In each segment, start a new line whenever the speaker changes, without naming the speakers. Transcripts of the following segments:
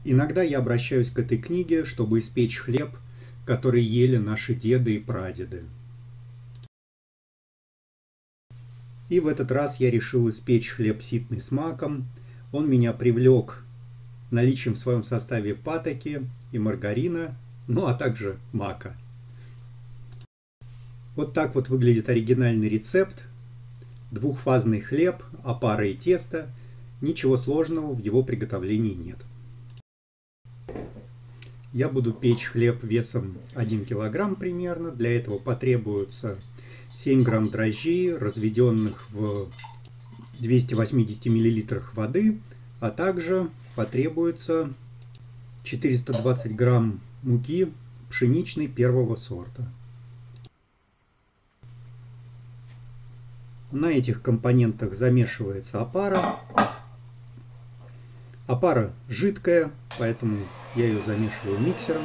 Иногда я обращаюсь к этой книге, чтобы испечь хлеб, который ели наши деды и прадеды. И в этот раз я решил испечь хлеб ситный с маком. Он меня привлек наличием в своем составе патоки и маргарина, ну а также мака. Вот так вот выглядит оригинальный рецепт. Двухфазный хлеб, опара и тесто. Ничего сложного в его приготовлении нет. Я буду печь хлеб весом 1 килограмм примерно. Для этого потребуется 7 грамм дрожжей, разведенных в 280 миллилитрах воды, а также потребуется 420 грамм муки пшеничной первого сорта. На этих компонентах замешивается опара. Опара жидкая, поэтому я ее замешиваю миксером.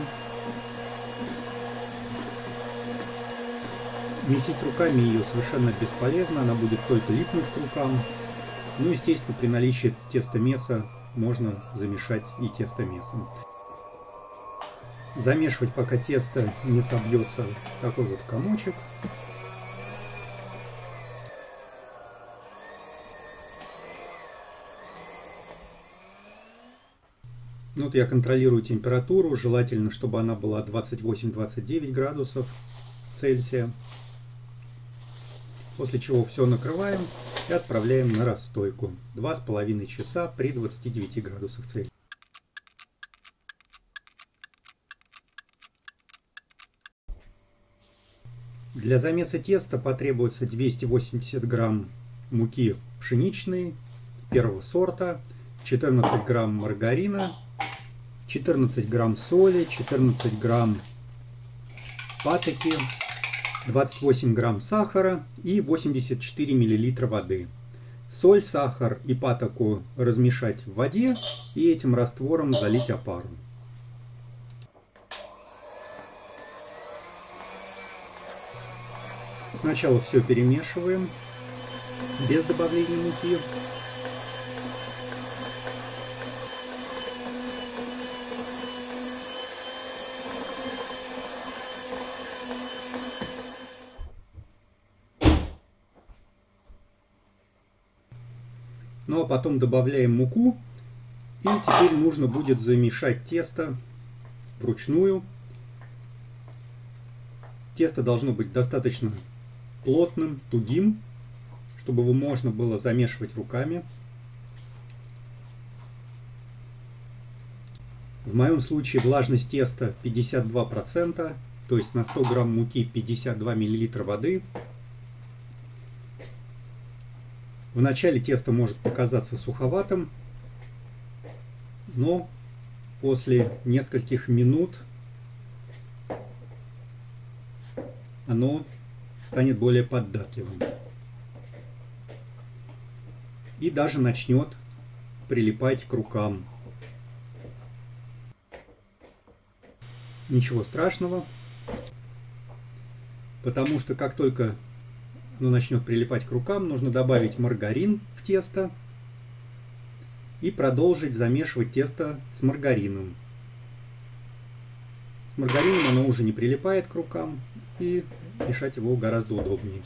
Месить руками ее совершенно бесполезно, она будет только липнуть к рукам. Ну, естественно, при наличии тестомеса можно замешать и тестомесом. Замешивать, пока тесто не собьется такой вот комочек. Вот я контролирую температуру, желательно, чтобы она была 28-29 градусов Цельсия. После чего все накрываем и отправляем на расстойку. 2,5 часа при 29 градусах Цельсия. Для замеса теста потребуется 280 грамм муки пшеничной первого сорта, 14 грамм маргарина, 14 грамм соли, 14 грамм патоки, 28 грамм сахара и 84 миллилитра воды. Соль, сахар и патоку размешать в воде и этим раствором залить опару. Сначала все перемешиваем без добавления муки. Ну а потом добавляем муку. И теперь нужно будет замешать тесто вручную. Тесто должно быть достаточно плотным, тугим, чтобы его можно было замешивать руками. В моем случае влажность теста 52%, то есть на 100 грамм муки 52 миллилитра воды. Вначале тесто может показаться суховатым, но после нескольких минут оно станет более податливым и даже начнет прилипать к рукам. Ничего страшного, потому что как только оно начнет прилипать к рукам, нужно добавить маргарин в тесто и продолжить замешивать тесто с маргарином. С маргарином оно уже не прилипает к рукам, и мешать его гораздо удобнее.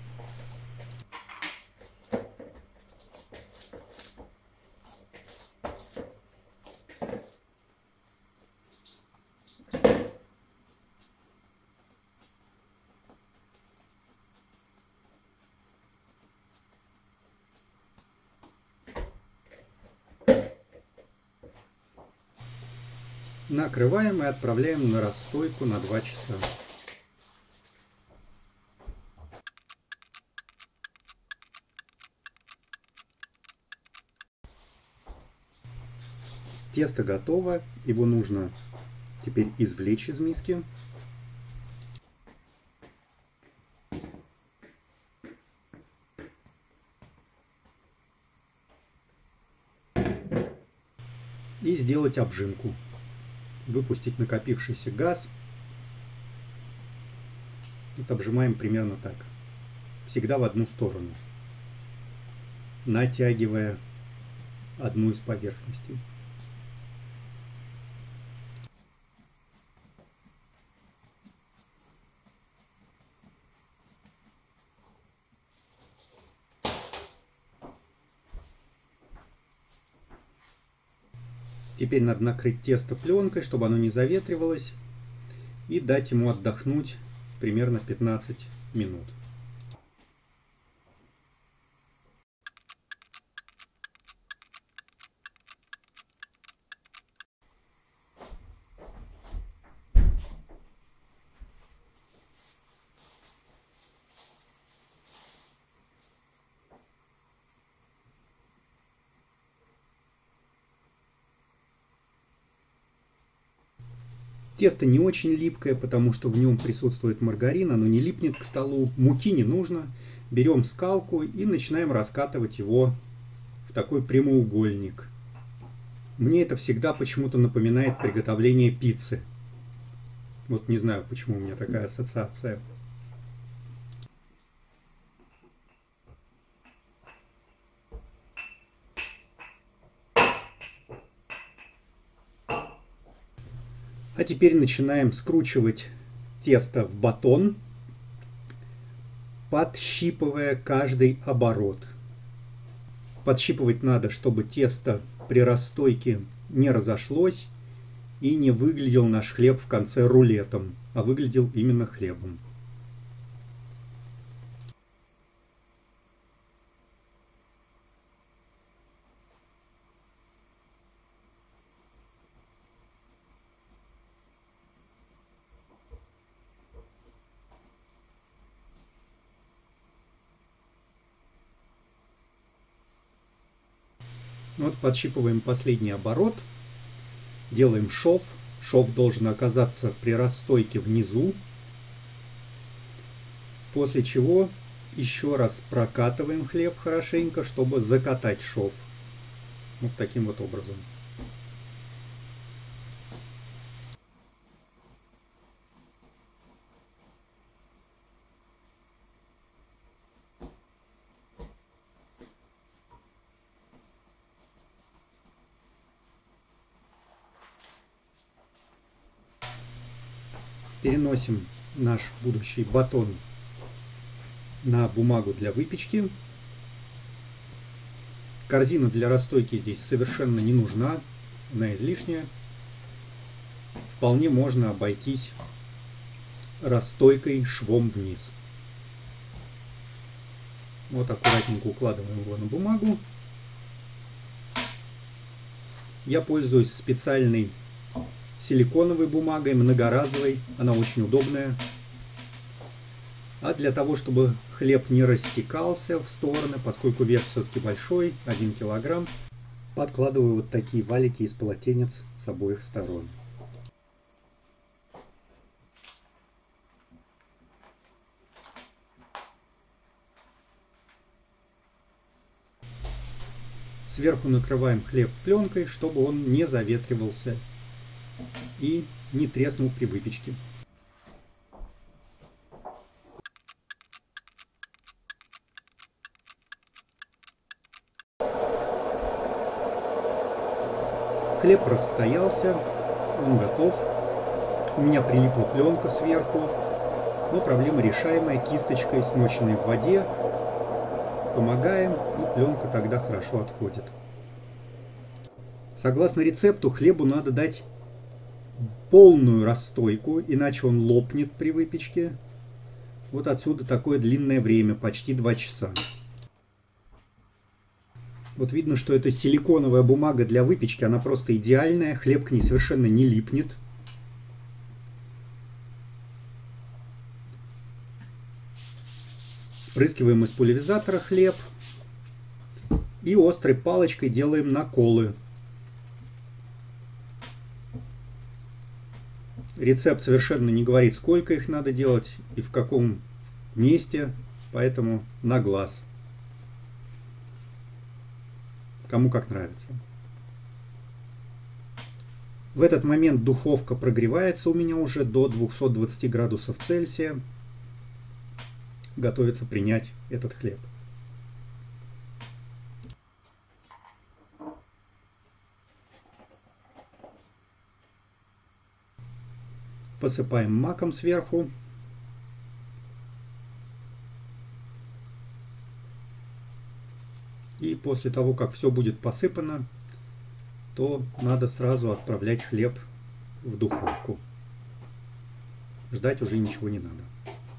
Накрываем и отправляем на расстойку на 2 часа. Тесто готово, его нужно теперь извлечь из миски. И сделать обжимку. Выпустить накопившийся газ. Вот обжимаем примерно так. Всегда в одну сторону, натягивая одну из поверхностей. Теперь надо накрыть тесто пленкой, чтобы оно не заветривалось, и дать ему отдохнуть примерно 15 минут. Тесто не очень липкое, потому что в нем присутствует маргарин, оно не липнет к столу. Муки не нужно. Берем скалку и начинаем раскатывать его в такой прямоугольник. Мне это всегда почему-то напоминает приготовление пиццы. Вот не знаю, почему у меня такая ассоциация. А теперь начинаем скручивать тесто в батон, подщипывая каждый оборот. Подщипывать надо, чтобы тесто при расстойке не разошлось и не выглядел наш хлеб в конце рулетом, а выглядел именно хлебом. Вот подщипываем последний оборот, делаем шов. Шов должен оказаться при расстойке внизу, после чего еще раз прокатываем хлеб хорошенько, чтобы закатать шов. Вот таким вот образом. Переносим наш будущий батон на бумагу для выпечки. Корзина для расстойки здесь совершенно не нужна, она излишняя. Вполне можно обойтись расстойкой швом вниз. Вот аккуратненько укладываем его на бумагу. Я пользуюсь специальной силиконовой бумагой, многоразовой, она очень удобная. А для того, чтобы хлеб не растекался в стороны, поскольку вес все-таки большой, 1 килограмм, подкладываю вот такие валики из полотенец с обоих сторон. Сверху накрываем хлеб пленкой, чтобы он не заветривался и не треснул при выпечке. Хлеб расстоялся, он готов. У меня прилипла пленка сверху, но проблема решаемая. Кисточкой, смоченной в воде, помогаем, и пленка тогда хорошо отходит. Согласно рецепту, хлебу надо дать полную расстойку, иначе он лопнет при выпечке. Вот отсюда такое длинное время, почти 2 часа. Вот видно, что это силиконовая бумага для выпечки, она просто идеальная, хлеб к ней совершенно не липнет. Спрыскиваем из пульверизатора хлеб и острой палочкой делаем наколы. Рецепт совершенно не говорит, сколько их надо делать и в каком месте, поэтому на глаз. Кому как нравится. В этот момент духовка прогревается у меня уже до 220 градусов Цельсия. Готовится принять этот хлеб. Посыпаем маком сверху. И после того, как все будет посыпано, то надо сразу отправлять хлеб в духовку. Ждать уже ничего не надо.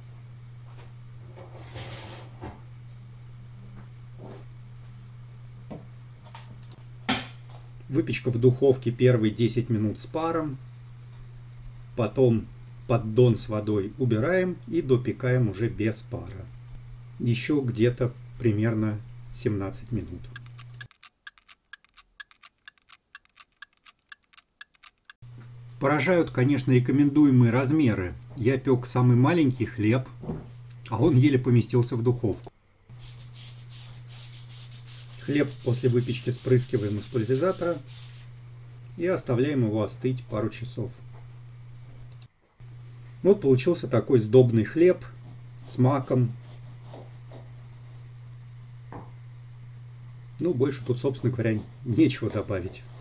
Выпечка в духовке первые 10 минут с паром. Потом поддон с водой убираем и допекаем уже без пара. Еще где-то примерно 17 минут. Поражают, конечно, рекомендуемые размеры. Я пек самый маленький хлеб, а он еле поместился в духовку. Хлеб после выпечки спрыскиваем из пульверизатора и оставляем его остыть пару часов. Вот получился такой сдобный хлеб с маком. Ну, больше тут, собственно говоря, нечего добавить.